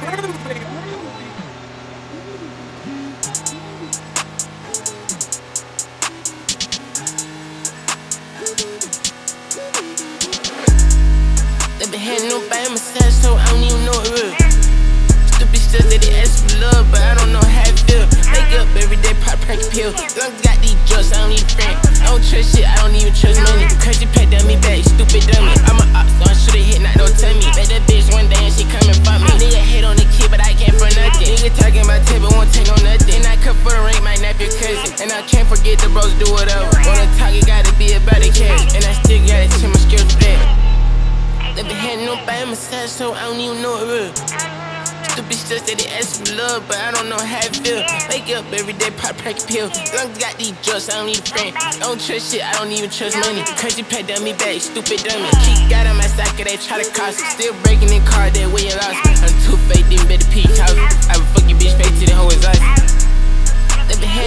They been hitting nobody massage, so I don't even know it real. Stupid stuff that they ask for love, but I don't know how it feel. Wake up every day, pop crack a pill. Long got these drugs, I don't need a friend. I don't trust shit, I don't even trust money. Cause you paid down me back, stupid dummy. I'm a op, so I shoulda hit, not don't tell me. Bet that bitch one day and she coming for me. Nigga hate on the kid, but I can't for nothing. Nigga talking about table, won't take no nothing. And I cut for the ring, might nap your cousin. And I can't forget the bros do whatever. Wanna talk, it gotta be about the cash. And I still gotta check my skills for that. They been hitting nobody massage, so I don't even know it real. Stupid stuff that they ask for love, but I don't know how it feel. Wake up every day, pop crack a pill. Long got these drugs, I don't need a friend. I don't trust shit, I don't even trust money. Cause you paid down me back, stupid dummy. Keep got on my side, cause they try to cost me. Still breaking in car, that way you lost me. I'm too fake, didn't better peak house. I would fuck your bitch face to the whole exhaust. They been